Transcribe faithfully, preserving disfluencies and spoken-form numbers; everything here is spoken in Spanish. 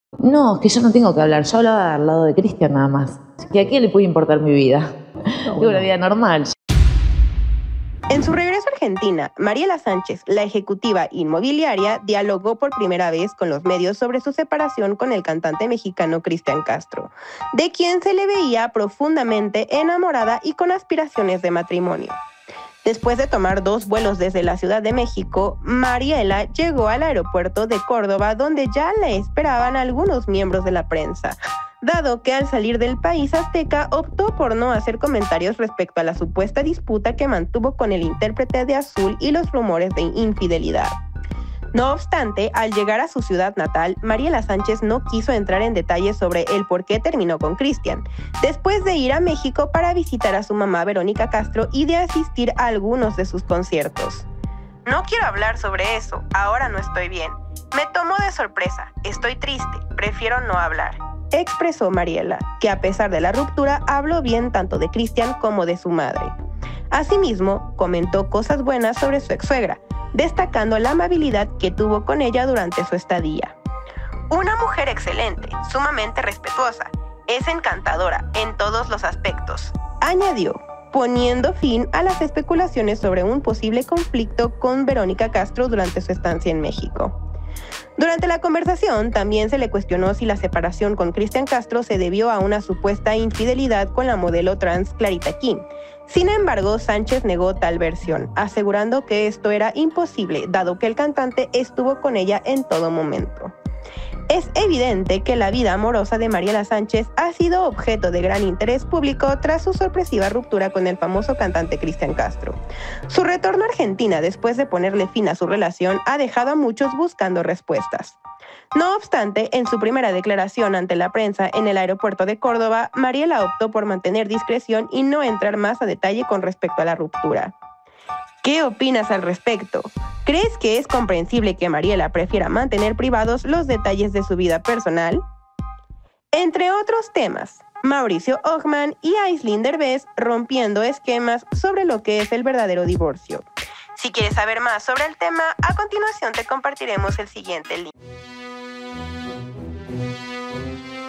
No, es que yo no tengo que hablar, yo hablaba al lado de Cristian nada más. ¿Que a qué le puede importar mi vida? Tengo una vida normal. En su regreso a Argentina, Mariela Sánchez, la ejecutiva inmobiliaria, dialogó por primera vez con los medios sobre su separación con el cantante mexicano Cristian Castro, de quien se le veía profundamente enamorada y con aspiraciones de matrimonio. Después de tomar dos vuelos desde la Ciudad de México, Mariela llegó al aeropuerto de Córdoba, donde ya la esperaban algunos miembros de la prensa, dado que al salir del país azteca optó por no hacer comentarios respecto a la supuesta disputa que mantuvo con el intérprete de Azul y los rumores de infidelidad. No obstante, al llegar a su ciudad natal, Mariela Sánchez no quiso entrar en detalles sobre el por qué terminó con Cristian, después de ir a México para visitar a su mamá Verónica Castro y de asistir a algunos de sus conciertos. No quiero hablar sobre eso, ahora no estoy bien. Me tomó de sorpresa, estoy triste, prefiero no hablar, expresó Mariela, que a pesar de la ruptura habló bien tanto de Cristian como de su madre. Asimismo, comentó cosas buenas sobre su ex-suegra, destacando la amabilidad que tuvo con ella durante su estadía. Una mujer excelente, sumamente respetuosa, es encantadora en todos los aspectos, añadió, poniendo fin a las especulaciones sobre un posible conflicto con Verónica Castro durante su estancia en México. Durante la conversación, también se le cuestionó si la separación con Cristian Castro se debió a una supuesta infidelidad con la modelo trans Clarita Kim. Sin embargo, Sánchez negó tal versión, asegurando que esto era imposible, dado que el cantante estuvo con ella en todo momento. Es evidente que la vida amorosa de Mariela Sánchez ha sido objeto de gran interés público tras su sorpresiva ruptura con el famoso cantante Cristian Castro. Su retorno a Argentina después de ponerle fin a su relación ha dejado a muchos buscando respuestas. No obstante, en su primera declaración ante la prensa en el aeropuerto de Córdoba, Mariela optó por mantener discreción y no entrar más a detalle con respecto a la ruptura. ¿Qué opinas al respecto? ¿Crees que es comprensible que Mariela prefiera mantener privados los detalles de su vida personal? Entre otros temas, Mauricio Ockman y Aislinn Derbez rompiendo esquemas sobre lo que es el verdadero divorcio. Si quieres saber más sobre el tema, a continuación te compartiremos el siguiente link.